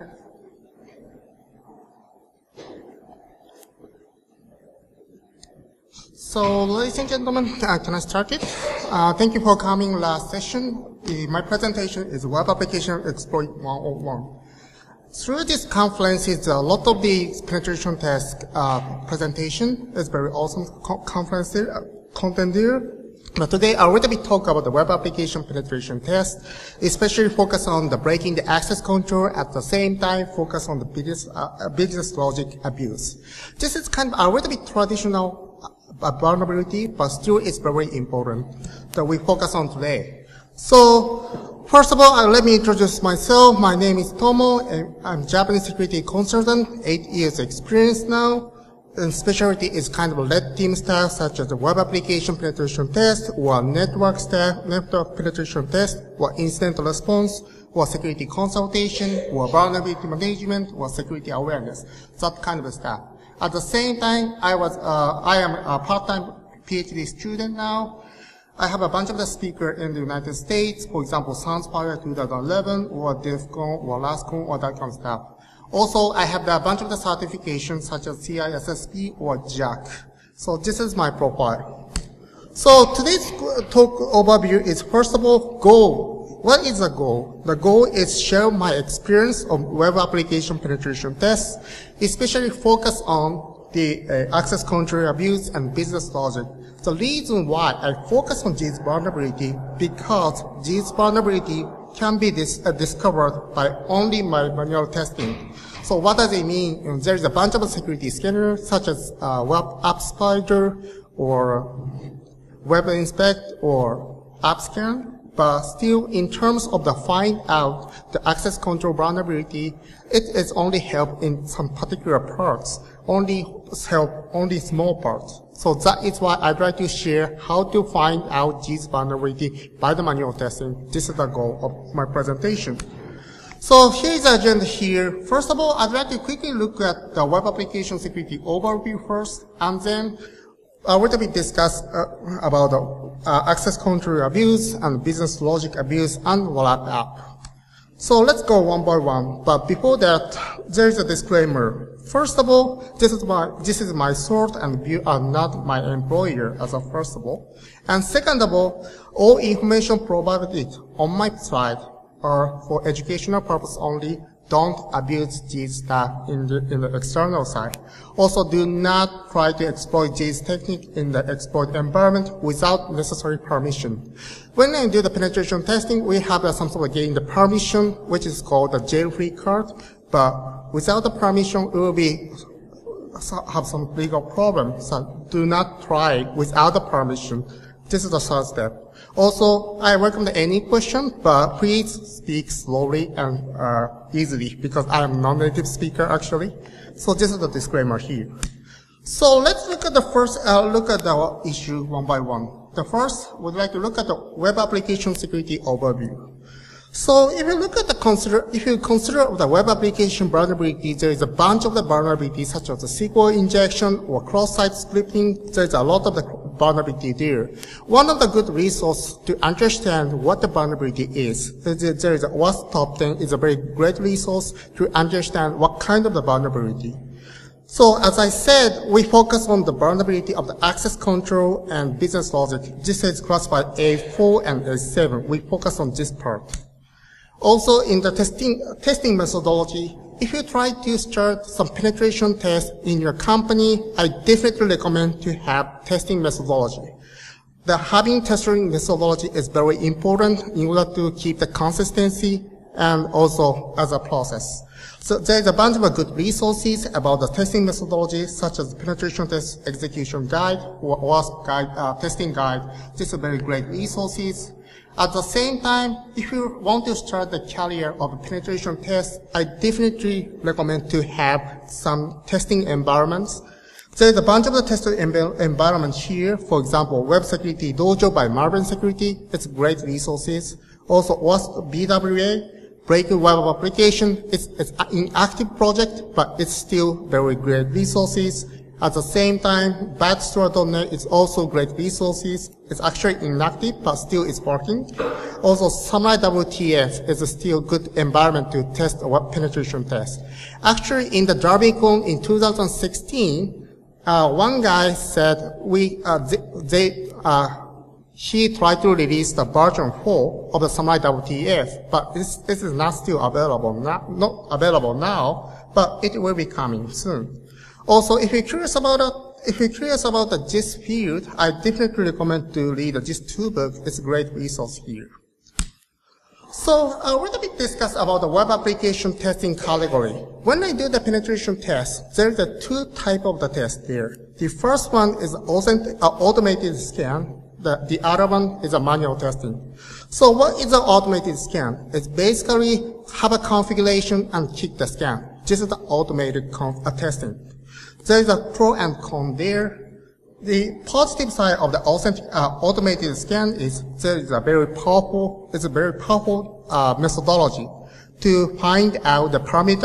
So, ladies and gentlemen, can I start it? Thank you for coming last session. My presentation is Web Application Exploit 101. Through this conference, a lot of the penetration test presentation. It's very awesome conference content there. But today, I will be talking about the web application penetration test, especially focus on the breaking the access control, at the same time focus on the business logic abuse. This is kind of a little bit traditional vulnerability, but still it's very important that we focus on today. So, first of all, let me introduce myself. My name is Tomo, and I'm Japanese security consultant, 8 years experience now. And specialty is kind of a red team staff, such as the web application penetration test, or network penetration test, or incident response, or security consultation, or vulnerability management, or security awareness. That kind of stuff. At the same time, I am a part-time PhD student now. I have a bunch of the speakers in the United States, for example, SoundSpire 2011, or DEF CON, or LastCon, or that kind of stuff. Also, I have a bunch of the certifications such as CISSP or JAC. So this is my profile. So today's talk overview is, first of all, goal. What is the goal? The goal is share my experience of web application penetration tests, especially focus on the access control abuse and business logic. The reason why I focus on this vulnerability, because this vulnerability can be discovered by only my manual testing. So what does it mean? There is a bunch of security scanners, such as Web App Spider, or Web Inspect, or AppScan. But still, in terms of the find out the access control vulnerability, it is only help in some particular parts, only help only small parts. So that is why I'd like to share how to find out this vulnerability by the manual testing. This is the goal of my presentation. So here's the agenda here. First of all, I'd like to quickly look at the web application security overview first, and then I will be discuss about the access control abuse and business logic abuse and wrap up. So let's go one by one. But before that, there is a disclaimer. First of all, this is my source, and you are not my employer as a first of all. And second of all information provided on my slide are for educational purpose only. Don't abuse this stuff in the external side. Also, do not try to exploit this technique in the exploit environment without necessary permission. When I do the penetration testing, we have some sort of getting the permission, which is called the jail-free card. But without the permission, it will have some legal problems. So do not try without the permission. This is the third step. Also, I welcome any question, but please speak slowly and easily, because I am a non-native speaker actually. So this is the disclaimer here. So let's look at the first look at the issue one by one. The first, we'd like to look at the web application security overview. So if you look at if you consider the web application vulnerability, there is a bunch of the vulnerabilities such as the SQL injection or cross-site scripting. There's a lot of the vulnerability there. One of the good resources to understand what the vulnerability is, there is a WASP Top 10 is a very great resource to understand what kind of the vulnerability. So as I said, we focus on the vulnerability of the access control and business logic. This is classified A4 and A7. We focus on this part. Also, in the testing methodology, if you try to start some penetration tests in your company, I definitely recommend to have testing methodology. Having testing methodology is very important in order to keep the consistency and also as a process. So there's a bunch of good resources about the testing methodology, such as penetration test execution guide or WASP guide, testing guide. These are very great resources. At the same time, if you want to start the career of penetration tests, I definitely recommend to have some testing environments. There's a bunch of the testing environments here. For example, Web Security Dojo by Marvin Security. It's great resources. Also, WASP BWA, Breaking Web Application. It's an inactive project, but it's still very great resources. At the same time, badstore.net is also great resources. It's actually inactive, but still it's working. Also, Samurai WTF is a still good environment to test a web penetration test. Actually, in the DerbyCon in 2016, one guy said he tried to release the version 4 of the Samurai WTF, but this is not still available not available now, but it will be coming soon. Also, if you're curious about the GIST field, I definitely recommend to read the GIST 2 book. It's a great resource here. So, we're going to discuss about the web application testing category. When I do the penetration test, there's a two type of the test there. The first one is automated scan. The other one is a manual testing. So what is an automated scan? It's basically have a configuration and kick the scan. This is the automated testing. There is a pro and con there. The positive side of the automated scan is there is a very powerful methodology to find out the parameter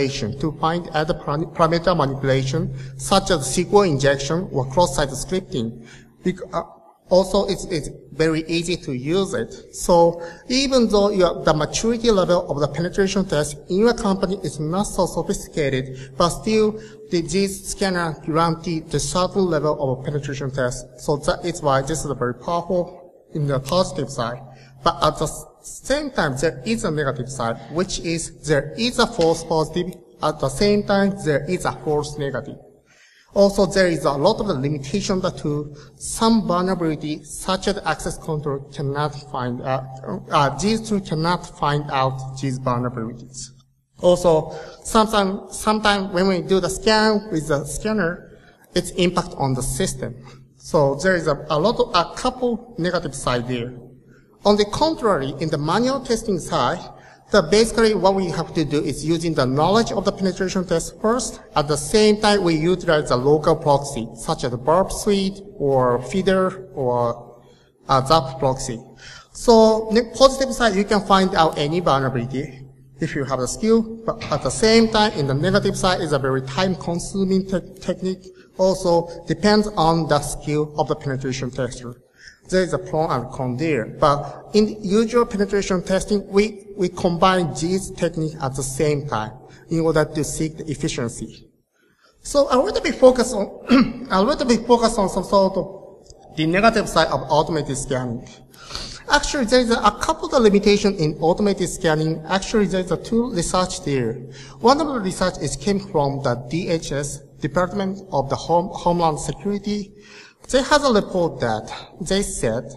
manipulation, such as SQL injection or cross-site scripting. Also, it's very easy to use it. So even though the maturity level of the penetration test in your company is not so sophisticated, but still the GIST scanner guarantee the certain level of a penetration test. So that is why this is very powerful in the positive side. But at the same time, there is a negative side, which is there is a false positive. At the same time, there is a false negative. Also, there is a lot of the limitation to some vulnerability, such as access control cannot find out, GIST2 cannot find out these vulnerabilities. Also, sometimes when we do the scan with the scanner, its impact on the system. So there is a couple negative side there. On the contrary, in the manual testing side, basically what we have to do is using the knowledge of the penetration test first. At the same time, we utilize a local proxy, such as Burp Suite or Feeder or Zap proxy. So the positive side, you can find out any vulnerability if you have the skill, but at the same time, in the negative side, is a very time-consuming technique. Also depends on the skill of the penetration tester. There is a pro and con there. But in usual penetration testing, we combine these techniques at the same time in order to seek the efficiency. So I want to be focused on, some sort of the negative side of automated scanning. Actually, there is a couple of limitations in automated scanning. Actually, there is two research there. One of the research came from the DHS, Department of the Homeland Security. They had a report that they said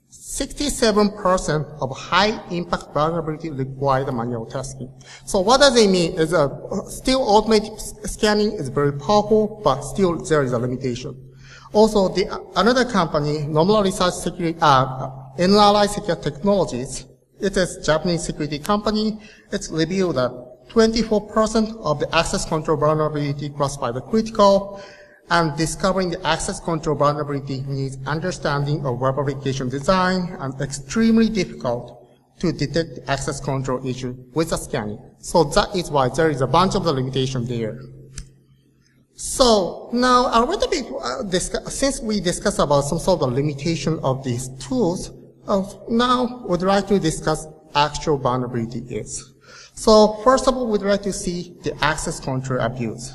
67% of high-impact vulnerability require manual testing. So what does it mean? Is still automated scanning is very powerful, but still there is a limitation. Also, another company, Nomura Research Security, NRI Secure Technologies, it is a Japanese security company. It's revealed that 24% of the access control vulnerability classified as critical, and discovering the access control vulnerability needs understanding of web application design and extremely difficult to detect the access control issue with the scanning. So that is why there is a bunch of the limitation there. So now I want to be since we discussed about some sort of limitation of these tools, now we'd like to discuss actual vulnerability is. So first of all, we'd like to see the access control abuse.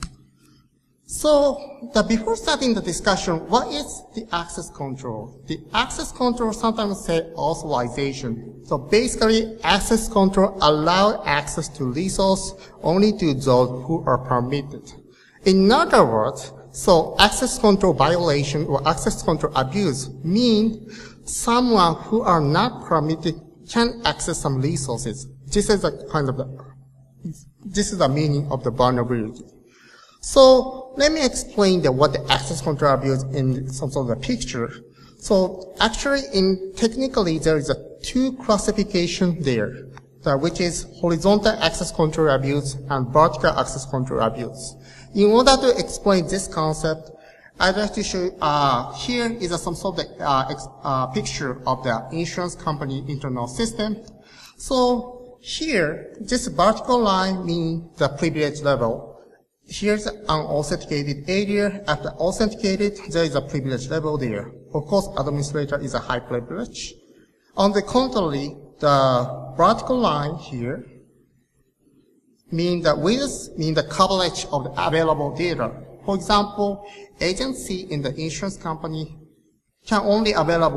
So before starting the discussion, what is the access control? The access control sometimes say authorization. So basically, access control allow access to resource only to those who are permitted. In other words, so access control violation or access control abuse mean someone who are not permitted can access some resources. This is the meaning of the vulnerability. So let me explain what the access control abuse in some sort of a picture. So actually, technically, there is two classification there, which is horizontal access control abuse and vertical access control abuse. In order to explain this concept, I'd like to show here is some sort of picture of the insurance company internal system. So here, this vertical line means the privilege level. here's an unauthenticated area. After authenticated, there is a privilege level there. Of course, administrator is a high privilege. On the contrary, the vertical line here mean the width, mean the coverage of the available data. For example, agency in the insurance company can only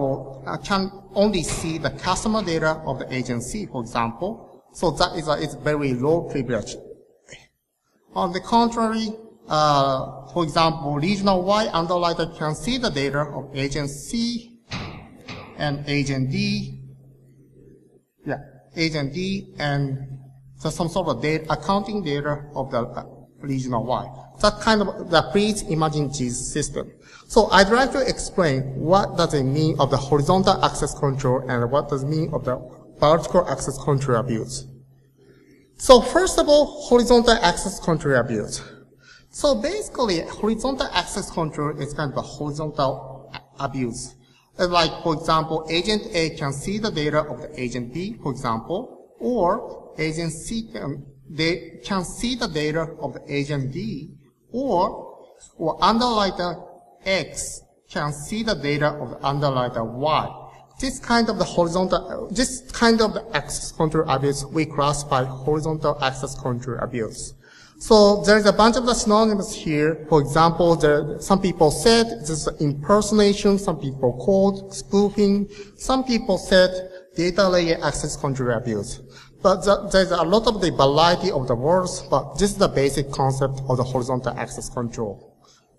see the customer data of the agency, for example. So that is it's very low privilege. On the contrary, for example, regional Y underwriter can see the data of agent C and agent D. Yeah, agent D and some sort of data, accounting data of the regional Y. That kind of, please imagine this system. So I'd like to explain what does it mean of the horizontal access control and what does it mean of the vertical access control abuse. So first of all, horizontal access control abuse. So basically, horizontal access control is kind of a horizontal abuse. Like, for example, agent A can see the data of the agent B, for example, or agent C they can see the data of the agent D, or underwriter X can see the data of the underwriter Y. This kind of the access control abuse we classify horizontal access control abuse. So there's a bunch of the synonyms here. For example, some people said this is impersonation, some people called spoofing, some people said data layer access control abuse. But there's a lot of the variety of the words, but this is the basic concept of the horizontal access control.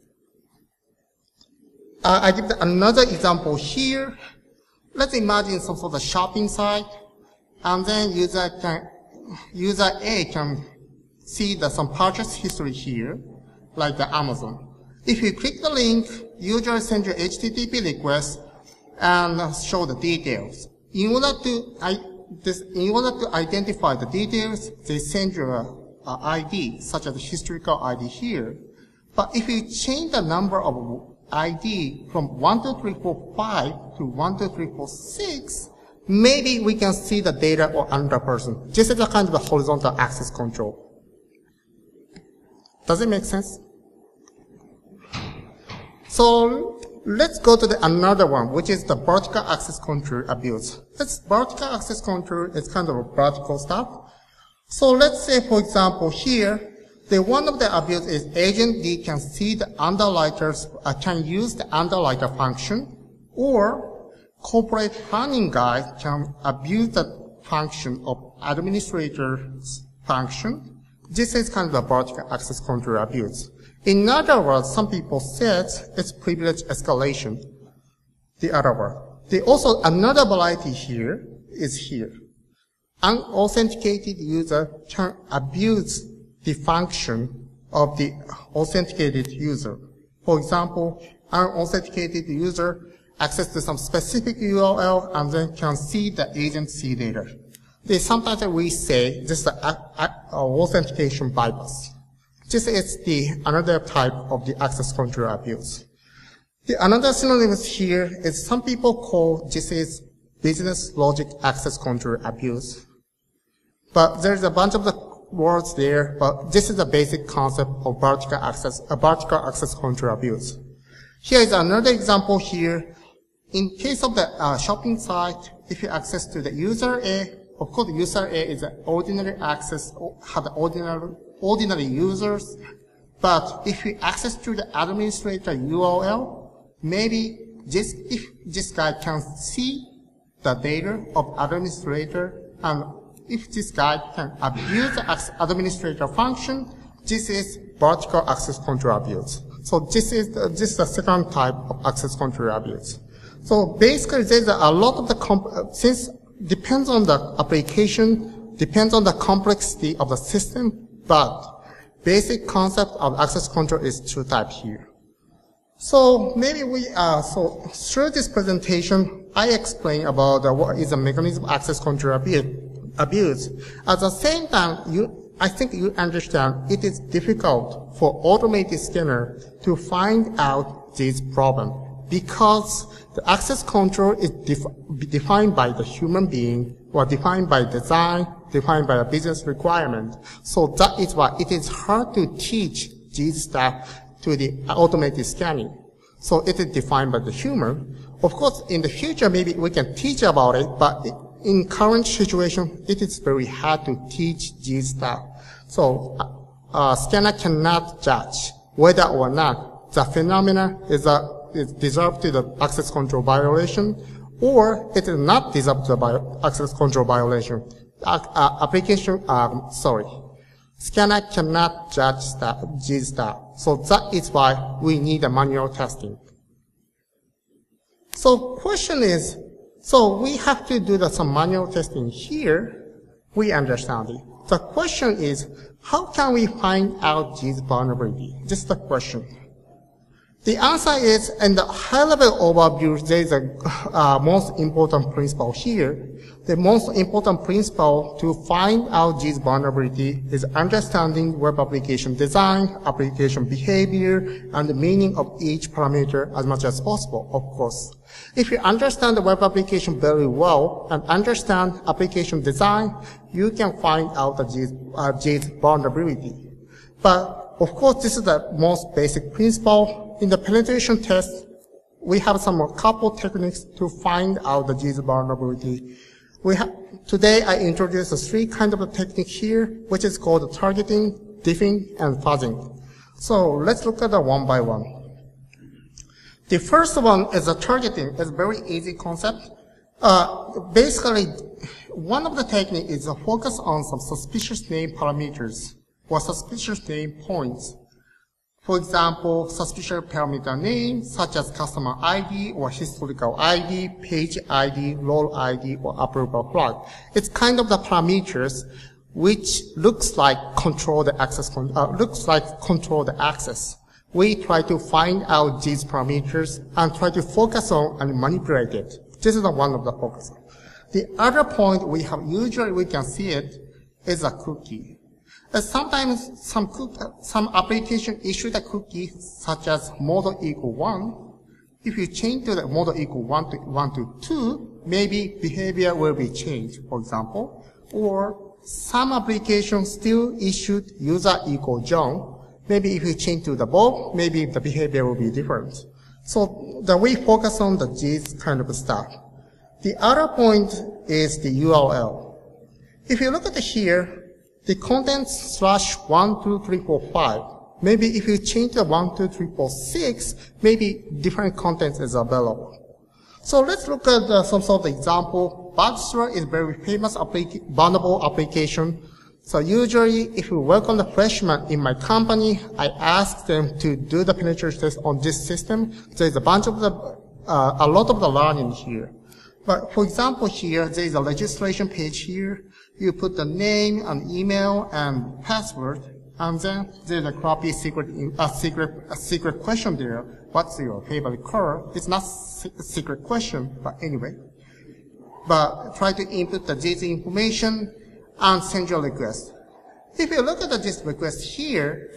I give another example here. Let's imagine some sort of shopping site, and then user A can see some purchase history here, like the Amazon. If you click the link, user sends you HTTP request and show the details. In order to identify the details, they send you a ID, such as the historical ID here. But if you change the number of ID from 1, 2, 3, 4, 5 to 1, 2, 3, 4, 6, maybe we can see the data or another person. This is a kind of a horizontal access control. Does it make sense? So let's go to another one, which is the vertical access control abuse. This vertical access control is kind of a vertical stuff. So let's say, for example, here, one of the abuse is agent D can see the underwriters, can use the underwriter function, or corporate planning guy can abuse the function of administrator's function. This is kind of a vertical access control abuse. In other words, some people said it's privilege escalation. The other word. Another variety here is here. Unauthenticated user can abuse the function of the authenticated user. For example, unauthenticated user access to some specific URL and then can see the agency data. Sometimes we say this is an authentication bypass. This is another type of the access control abuse. Another synonym here is some people call this is business logic access control abuse. But there's a bunch of the words there, but this is the basic concept of vertical access control abuse. Here is another example here. In case of the shopping site, if you access to the user A, of course, user A is an ordinary access, have ordinary users. But if you access to the administrator URL, maybe if this guy can see the data of administrator, and if this guy can abuse the administrator function, this is vertical access control abuse. So this is the second type of access control abuse. So basically, there's a lot of since depends on the application, depends on the complexity of the system, but basic concept of access control is two types here. So maybe so through this presentation, I explain about what is the mechanism of access control abuse. At the same time, I think you understand it is difficult for automated scanner to find out this problem because the access control is defined by the human being or defined by design, defined by a business requirement. So that is why it is hard to teach JIT staff to the automated scanning. So it is defined by the human. Of course, in the future, maybe we can teach about it, but in current situation, it is very hard to teach JIT staff. So scanner cannot judge whether or not the phenomena is deserved to the access control violation, or it is not deserved to the access control violation. Scanner cannot judge JIT staff. So that is why we need a manual testing. So question is, so we have to do some manual testing here. We understand it. The question is, how can we find out JIT vulnerability? This is the question. The answer is, in the high-level overview, there is a most important principle here. The most important principle to find out JIT vulnerability is understanding web application design, application behavior, and the meaning of each parameter as much as possible, of course. If you understand the web application very well and understand application design, you can find out the JIT vulnerability. But, of course, this is the most basic principle. In the penetration test, we have couple techniques to find out the JIT vulnerability. Today I introduced three kinds of technique here, which is called targeting, diffing, and fuzzing. So let's look at them one by one. The first one is the targeting. It's a very easy concept. Basically, one of the techniques is to focus on some suspicious name parameters or suspicious name points. For example, suspicious parameter name, such as customer ID or historical ID, page ID, role ID, or approval flag. It's kind of the parameters which looks like control the access. We try to find out these parameters and try to focus on and manipulate it. This is one of the focus. The other point usually we can see it, is a cookie. Sometimes some application issue the cookie such as model equal 1. If you change to the model equal 1 to 2, maybe behavior will be changed, for example. Or some application still issued user equal John. Maybe if you change to the Bob, maybe the behavior will be different. So we focus on the JIT kind of stuff. The other point is the URL. If you look at here, the contents /1, 2, 3, 4, 5. Maybe if you change the 1, 2, 3, 4, 6, maybe different contents is available. So let's look at some sort of example. Bugzilla is very famous vulnerable application. So usually, if you work on the freshman in my company, I ask them to do the penetration test on this system. There's a lot of the learning here. But for example, here there is a registration page here. You put the name and email and password, and then there's a crappy secret question there. What's your favorite color? It's not a secret question, but anyway. But try to input the JIT information and send your request. If you look at this request here,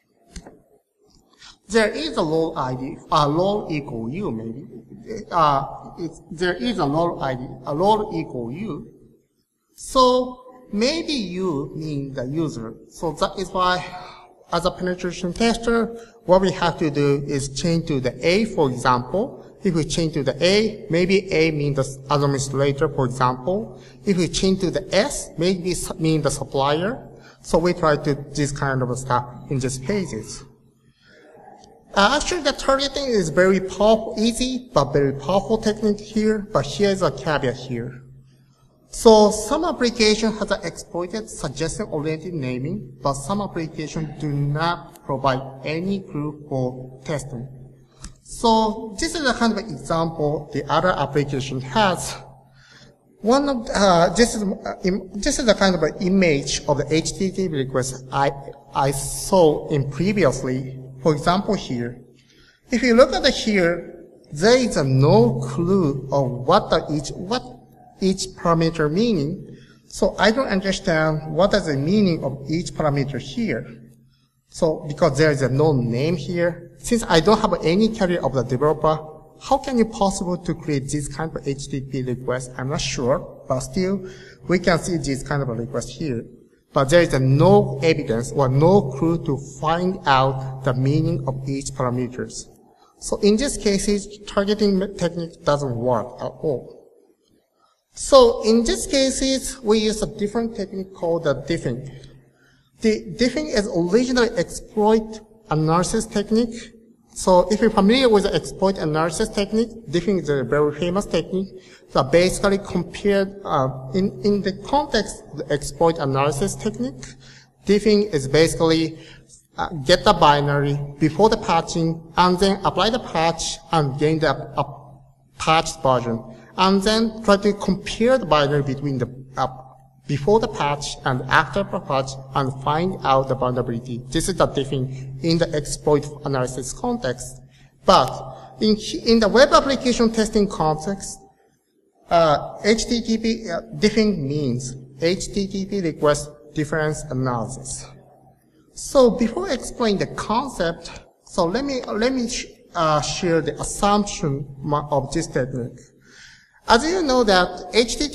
there is a role ID, a role equal you maybe. There is a role ID, a role equal you. So maybe you mean the user. So that is why, as a penetration tester, what we have to do is change to the A, for example. If we change to the A, maybe A means the administrator, for example. If we change to the S, maybe mean the supplier. So we try to do this kind of stuff in these pages. Actually, the targeting is very powerful, easy, but very powerful technique here. But here's a caveat here. So some applications have exploited suggestion-oriented naming, but some applications do not provide any clue for testing. So this is a kind of example the other application has. This is a kind of an image of the HTTP request I saw in previously. For example, here, if you look at here, there is no clue of what each parameter meaning. So I don't understand what is the meaning of each parameter here. So because there is no name here, since I don't have any career of the developer, how can it possible to create this kind of HTTP request? I'm not sure, but still we can see this kind of a request here. but there is no evidence or no clue to find out the meaning of each parameters. So in these cases, targeting technique doesn't work at all. So in these cases, we use a different technique called the diffing. The diffing is originally exploit analysis technique. So if you're familiar with the exploit analysis technique, diffing is a very famous technique. So basically compared, in the context of the exploit analysis technique, diffing is basically get the binary before the patching and then apply the patch and gain the patched version. And then try to compare the binary between the before the patch and after the patch and find out the vulnerability. This is the diffing in the exploit analysis context. But in the web application testing context, HTTP diffing means HTTP request difference analysis. So before explaining the concept, so let me share the assumption of this technique. As you know that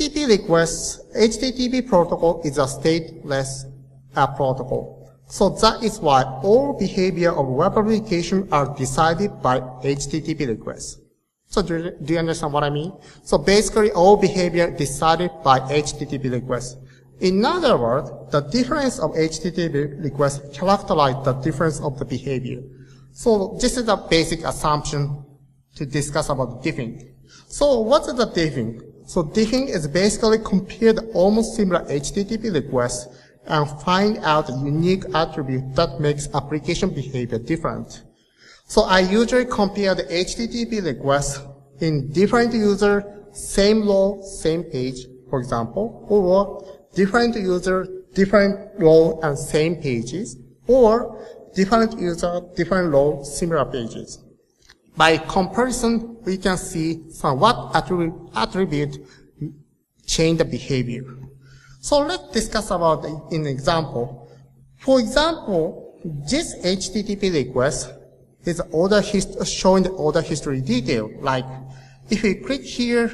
HTTP protocol is a stateless protocol. So that is why all behavior of web application are decided by HTTP requests. So do you understand what I mean? So basically all behavior decided by HTTP requests. In other words, the difference of HTTP requests characterize the difference of the behavior. So this is a basic assumption to discuss about diffing. So what is the diffing? So diffing is basically compare the almost similar HTTP requests and find out a unique attribute that makes application behavior different. So I usually compare the HTTP requests in different user, same role, same page, for example, or different user, different role and same pages, or different user, different role, similar pages. By comparison, we can see what attribute change the behavior. So let's discuss about an example. For example, this HTTP request is showing the order history detail. Like, if we click here,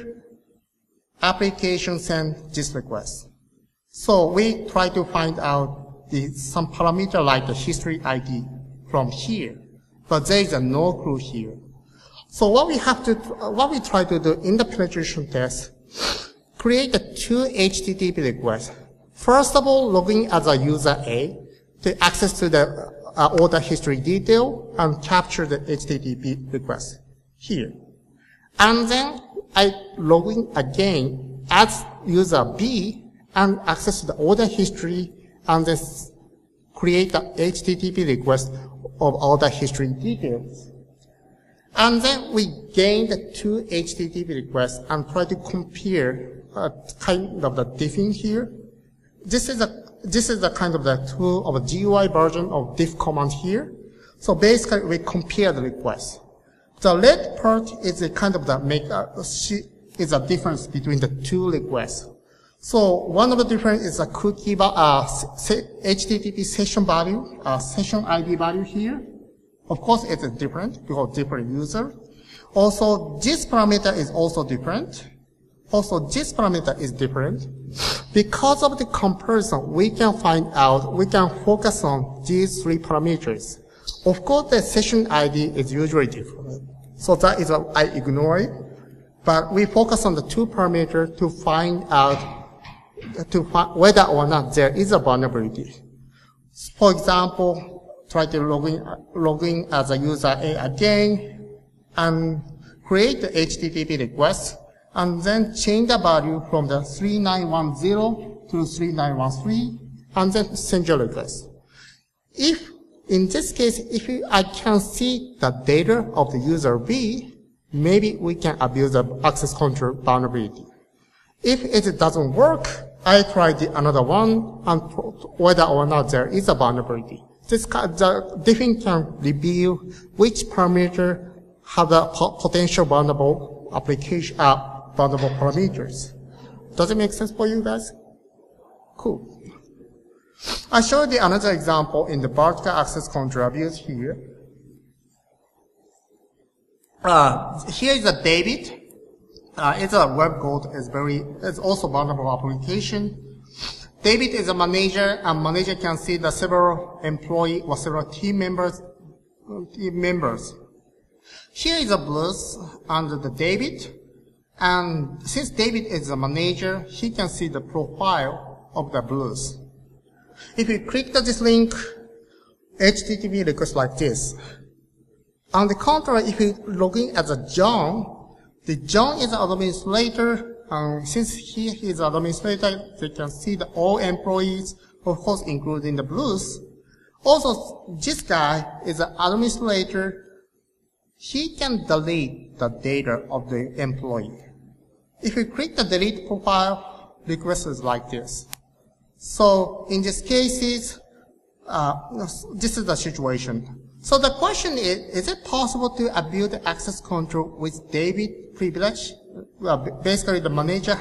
application send this request. So we try to find out some parameter like the history ID from here, but there is no clue here. So what we try to do in the penetration test, create the two HTTP requests. First of all, login as a user A to access to the order history detail and capture the HTTP request here. And then I log in again as user B and access to the order history and then create the HTTP request of order history details. And then we gain the two HTTP requests and try to compare kind of the diffing here. This is a kind of the tool of a GUI version of diff command here. So basically we compare the requests. The red part is a kind of the is a difference between the two requests. So one of the difference is a cookie HTTP session value, session ID value here. Of course, it's different because different user. Also, this parameter is also different. Also, this parameter is different. Because of the comparison, we can focus on these three parameters. Of course, the session ID is usually different. So that is I ignore it. But we focus on the two parameters to find out whether or not there is a vulnerability. For example, try to log in as a user A again and create the HTTP request and then change the value from the 3910 to 3913 and then send your request. If, in this case, I can see the data of the user B, maybe we can abuse the access control vulnerability. If it doesn't work, I try another one and whether or not there is a vulnerability. The diffing can reveal which parameter have the potential vulnerable application, vulnerable parameters. Does it make sense for you guys? Cool. I showed you another example in the vertical access control abuse here. Here is a David. It's a web code. It's also vulnerable application. David is a manager, and manager can see the several employee or several team members. Here is a Bruce under the David, and since David is a manager, he can see the profile of the Bruce. If you click this link, HTTP request like this. On the contrary, if you log in as a John, the John is an administrator, and since he is an administrator, they can see the all employees, of course, including the Bruce. Also, this guy is an administrator. He can delete the data of the employee. If you click the delete profile, request is like this. So in these cases, this is the situation. So the question is it possible to abuse the access control with David privilege? Well, basically the manager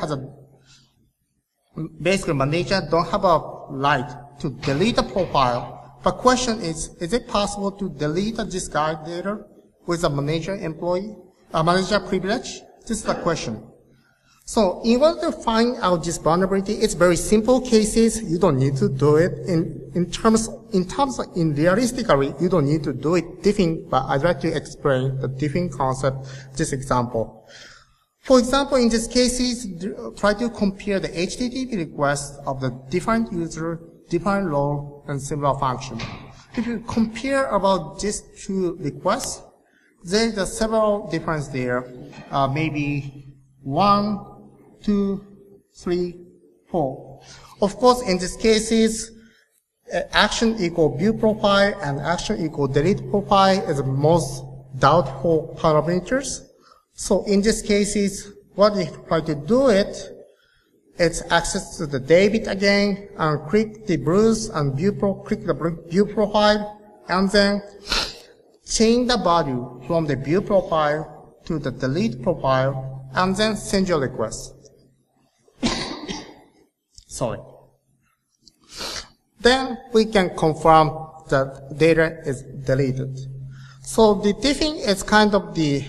manager don't have a right to delete the profile. But question is it possible to delete this guy data with a manager manager privilege? This is the question. So in order to find out this vulnerability, it's very simple cases. You don't need to do it realistically, you don't need to do it different, but I'd like to explain the different concept, this example. For example, in these cases, try to compare the HTTP requests of the different user, different role, and similar function. If you compare about these two requests, there's several differences there, maybe 1, 2, 3, 4. Of course, in these cases, action equal view profile and action equal delete profile is the most doubtful parameters. So in these cases, what we try to do it's access to the David again, and click the Bruce and click the view profile, and then change the value from the view profile to the delete profile, and then send your request. Sorry. Then we can confirm that data is deleted. So the diffing is kind of the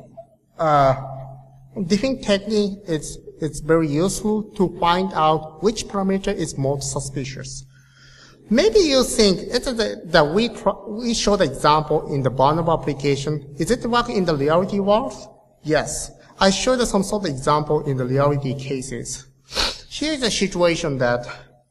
diffing technique. It's very useful to find out which parameter is most suspicious. Maybe you think it's that we showed the example in the vulnerable application. Is it working in the reality world? Yes. I showed some sort of example in the reality cases. Here's a situation that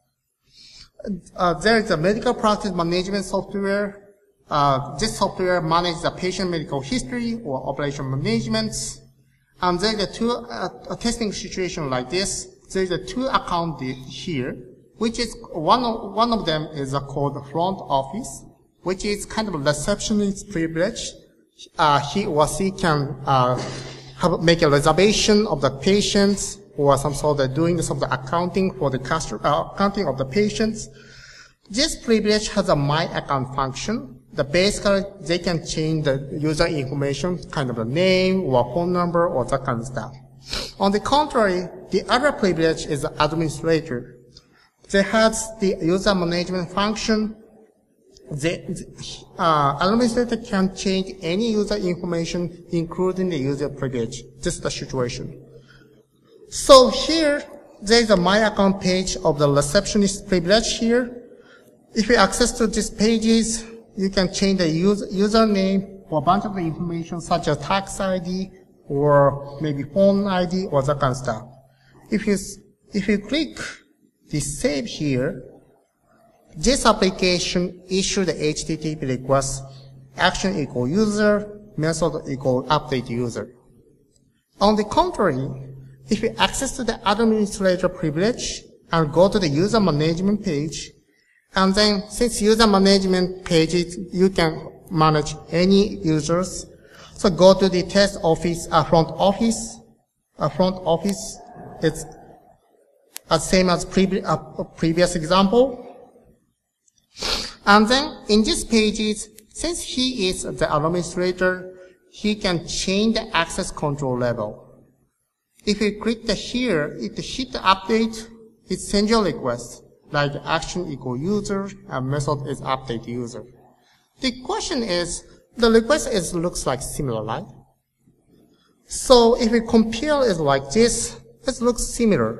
there is a medical practice management software. This software manages the patient medical history or operation management. And there's a testing situation like this. There's a two account here, which is one of them is called front office, which is kind of a receptionist privilege. He or she can make a reservation of the patients, or some sort of doing some of the accounting for the accounting of the patients. This privilege has a my account function. Basically, they can change the user information, kind of a name or phone number or that kind of stuff. On the contrary, the other privilege is the administrator. They have the user management function. The administrator can change any user information, including the user privilege. This is the situation. So here, there is a My Account page of the receptionist privilege here. If you access to these pages, you can change the username or a bunch of the information such as tax ID or maybe phone ID or that kind of stuff. If you click the save here, this application issues the HTTP request, action equal user, method equal update user. On the contrary, if you access to the administrator privilege and go to the user management page, and then since user management pages, you can manage any users. So go to the test office, front office. Front office, it's the same as previous example. And then in these pages, since he is the administrator, he can change the access control level. If you click here, it hit the update, it sends your request, like action equal user and method is update user. The question is, the request looks like similar, right? So if you compare it like this, it looks similar.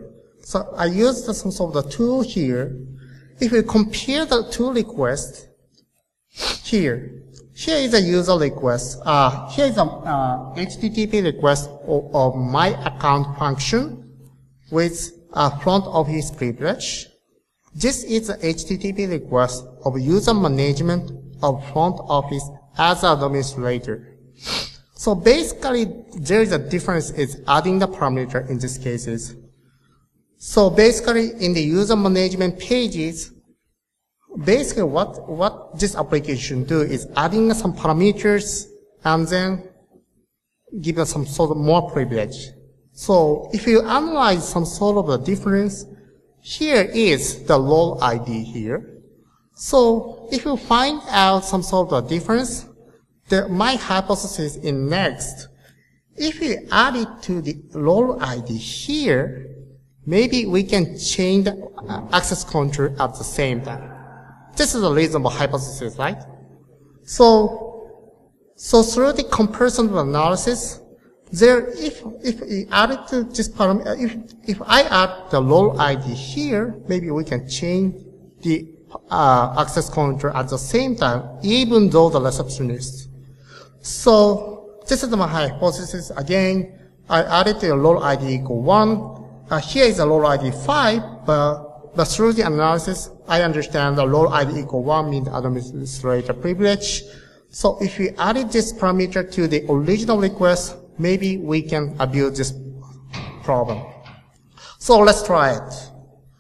So I use some sort of the tool here. If we compare the two requests, here is a user request. Here is a HTTP request of my account function with a front office privilege. This is a HTTP request of user management of front office as an administrator. So basically, there is a difference is adding the parameter in these cases. So basically, in the user management pages, basically what this application do is adding some parameters and then give us some sort of more privilege. So if you analyze some sort of a difference, here is the role ID here. So if you find out some sort of a difference, my hypothesis in next, if you add it to the role ID here, maybe we can change the access control at the same time. This is a reasonable hypothesis, right? So through the comparison analysis, if we add it to this parameter, if I add the role ID here, maybe we can change the access control at the same time, even though the receptionist. So this is my hypothesis. Again, I added the role ID equal 1. Here is the role ID 5, but through the analysis, I understand the role ID equal 1 means administrator privilege. So if we added this parameter to the original request, maybe we can abuse this problem. So let's try it.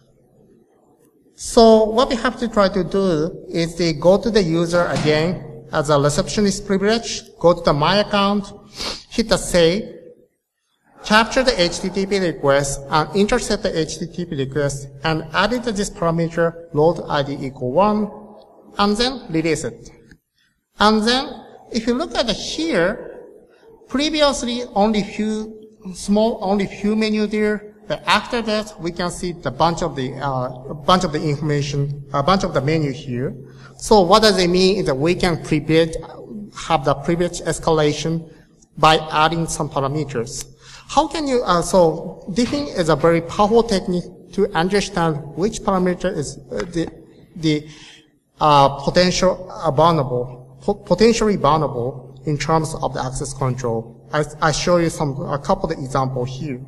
So what we have to try to do is to go to the user again as a receptionist privilege, go to the my account, hit the save, capture the HTTP request and intercept the HTTP request and add it to this parameter load ID equal 1 and then release it. And then if you look at here, previously only few menu there, but after that we can see the bunch of the information, a bunch of the menu here. So what does it mean is that we can have the privilege escalation by adding some parameters. How can you, so diffing is a very powerful technique to understand which parameter is potentially vulnerable in terms of the access control. I show you a couple of examples here.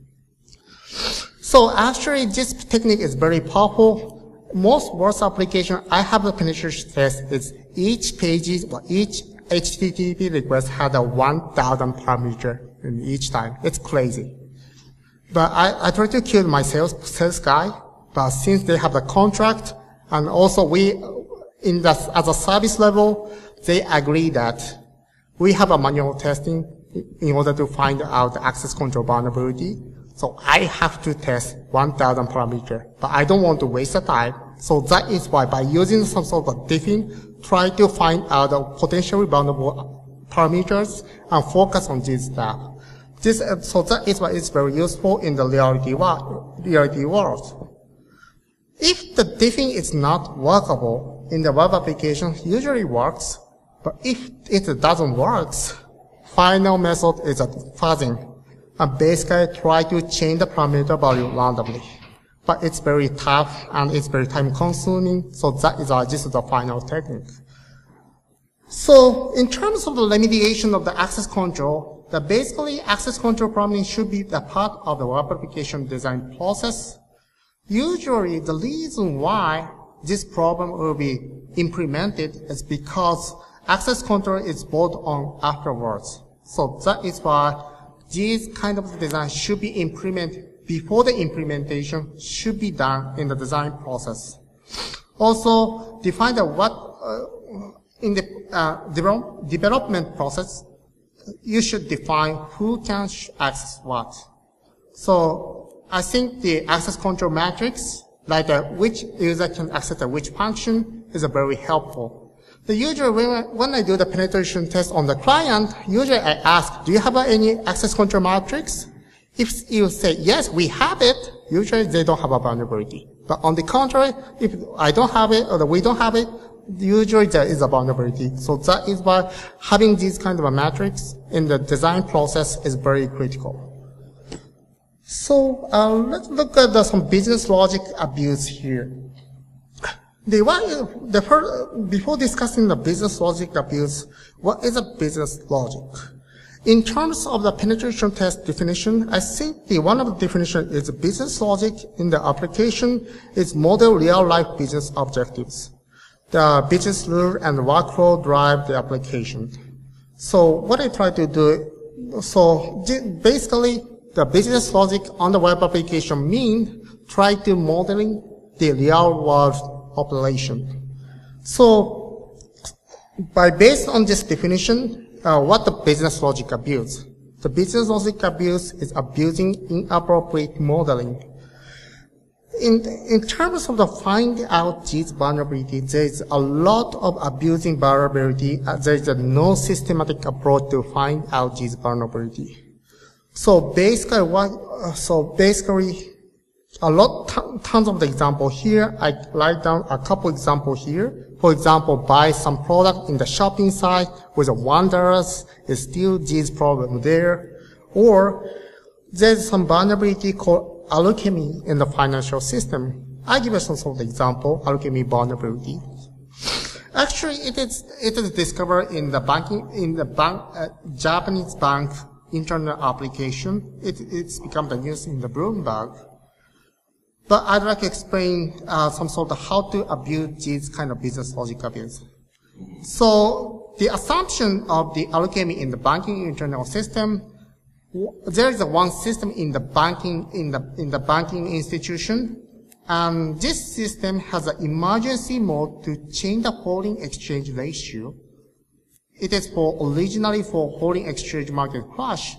So actually this technique is very powerful. Most worst application I have a penetration test is each pages or each HTTP request had a 1,000 parameter in each time. It's crazy. But I try to kill my sales guy, but since they have the contract and also as a service level, they agree that we have a manual testing in order to find out the access control vulnerability. So I have to test 1,000 parameter, but I don't want to waste the time. So that is why by using some sort of diffing, try to find out the potentially vulnerable parameters and focus on this stuff. So that is why it's very useful in the reality world. If the diffing is not workable in the web application, usually works, but if it doesn't work, final method is a fuzzing. And basically try to change the parameter value randomly. But it's very tough and it's very time consuming, so this is the final technique. So in terms of the remediation of the access control, basically access control problem should be the part of the web application design process. Usually the reason why this problem will be implemented is because access control is brought on afterwards. So that is why these kind of design should be implemented before the implementation should be done in the design process. Also, define in the development process, you should define who can access what. So I think the access control matrix, like which user can access which function, is very helpful. Usually when I do the penetration test on the client, usually I ask, do you have any access control matrix? If you say, yes, we have it, usually they don't have a vulnerability. But on the contrary, if I don't have it or we don't have it, usually there is a vulnerability. So that is why having these kind of a matrix in the design process is very critical. So let's look at some business logic abuse here. Before discussing the business logic abuse, what is a business logic? In terms of the penetration test definition, I think one of the definition is business logic in the application is model real-life business objectives. The business rule and workflow drive the application. So what I try to do, so basically the business logic on the web application mean try to modeling the real world population. So based on this definition, what the business logic abuse? The business logic abuse is abusing inappropriate modeling. In terms of the finding out these vulnerabilities, there is a lot of abusing vulnerability. There is no systematic approach to find out these vulnerability. So basically, tons of the example here. I write down a couple example here. For example, buy some product in the shopping site with $1, is still this problem there. Or there's some vulnerability called alchemy in the financial system. I give you some sort of example, alchemy vulnerability. Actually, it is discovered in the Japanese bank internet application. It's become the news in the Bloomberg. But I'd like to explain some sort of how to abuse this kind of business logic abuse. So the assumption of the alchemy in the banking internal system, there is one system in the banking institution, and this system has an emergency mode to change the foreign exchange ratio. It is originally for foreign exchange market crash.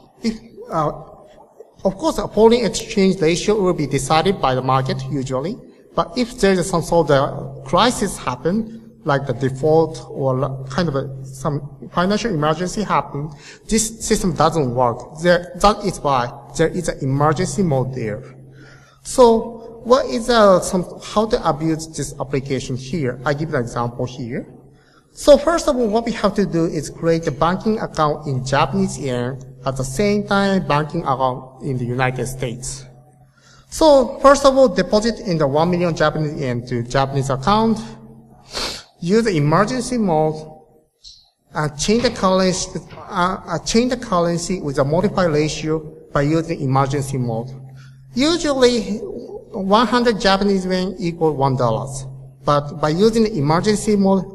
Of course, a foreign exchange ratio will be decided by the market usually, but if there is some sort of crisis happen, like the default or kind of some financial emergency happen, this system doesn't work. That is why there is an emergency mode there. So what is how to abuse this application here? I give an example here. So first of all, what we have to do is create a banking account in Japanese yen at the same time banking account in the United States. So first of all, deposit in the 1 million Japanese yen to Japanese account. Use the emergency mode and change the currency with a modified ratio by using emergency mode. Usually 100 Japanese yen equal $1. But by using the emergency mode,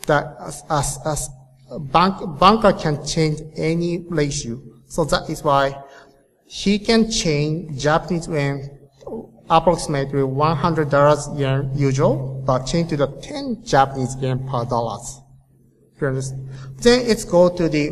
banker can change any ratio. So that is why he can change Japanese yen approximately $100 yen usual, but change to the 10 Japanese yen per dollars. Then it's go to the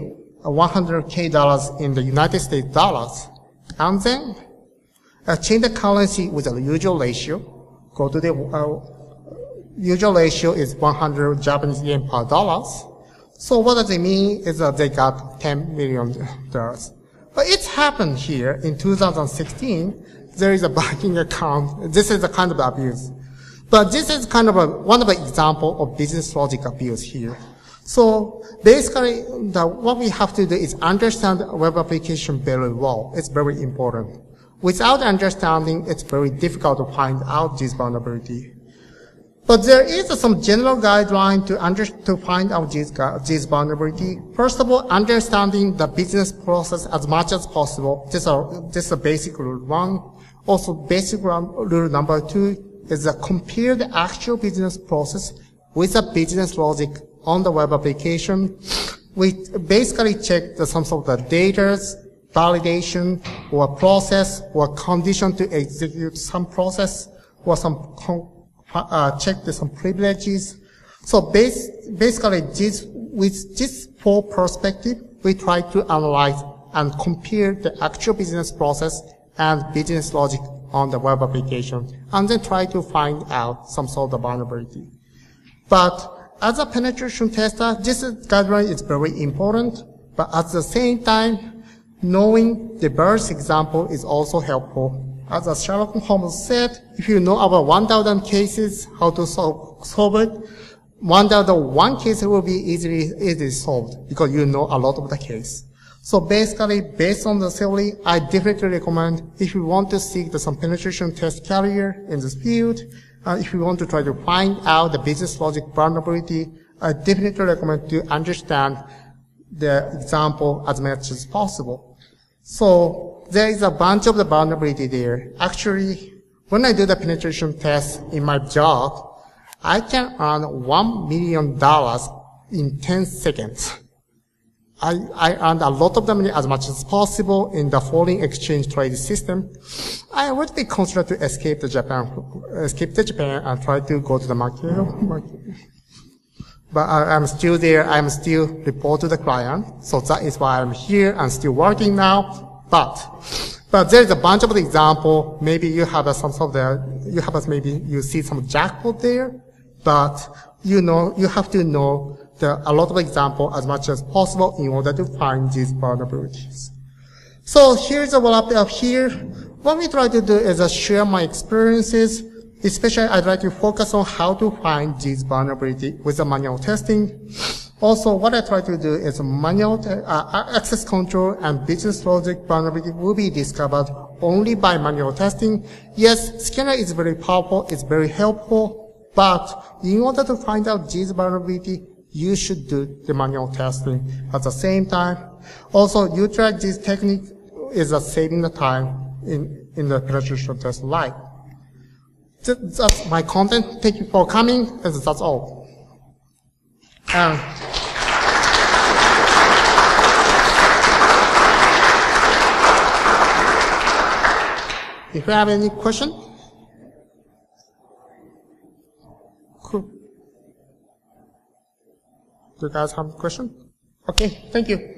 $100K in the United States dollars. And then change the currency with the usual ratio. Go to the usual ratio is 100 Japanese yen per dollars. So what does it mean is that they got $10 million. But it's happened here in 2016. There is a banking account. This is a kind of abuse. But this is kind of one of the example of business logic abuse here. So basically, what we have to do is understand the web application very well. It's very important. Without understanding, it's very difficult to find out this vulnerability. But there is some general guideline to find out this vulnerability. First of all, understanding the business process as much as possible. This is a basic rule one. Also, basic rule number 2 is to compare the actual business process with the business logic on the web application. We basically check some sort of data, validation, or process, or condition to execute some process, or some check some privileges. So basically, with this 4 perspective, we try to analyze and compare the actual business process and business logic on the web application, and then try to find out some sort of vulnerability. But as a penetration tester, this guideline is very important, but at the same time, knowing the birth example is also helpful. As Sherlock Holmes said, if you know about 1,000 cases, how to solve it, 1,001 case will be easily solved because you know a lot of the case. So basically, based on the theory, I definitely recommend if you want to seek some penetration test carrier in this field, if you want to try to find out the business logic vulnerability, I definitely recommend to understand the example as much as possible. So there is a bunch of the vulnerability there. Actually, when I do the penetration test in my job, I can earn $1 million in 10 seconds. I earned a lot of the money as much as possible in the foreign exchange trade system. I would be considered to escape to Japan and try to go to the market. But I'm still there. I'm still report to the client. So that is why I'm here and still working now. But there's a bunch of the example. Maybe you have maybe you see some jackpot there, but you have to know a lot of example as much as possible in order to find these vulnerabilities. So here's what up here. What we try to do is share my experiences. Especially, I'd like to focus on how to find these vulnerabilities with the manual testing. Also, what I try to do is manual access control and business logic vulnerability will be discovered only by manual testing. Yes, Scanner is very powerful, it's very helpful, but in order to find out these vulnerabilities, you should do the manual testing at the same time. Also, utilize this technique is saving the time in the penetration test life. That's my content. Thank you for coming, and that's all. If you have any question? Cool. Do you guys have a question? Okay, thank you.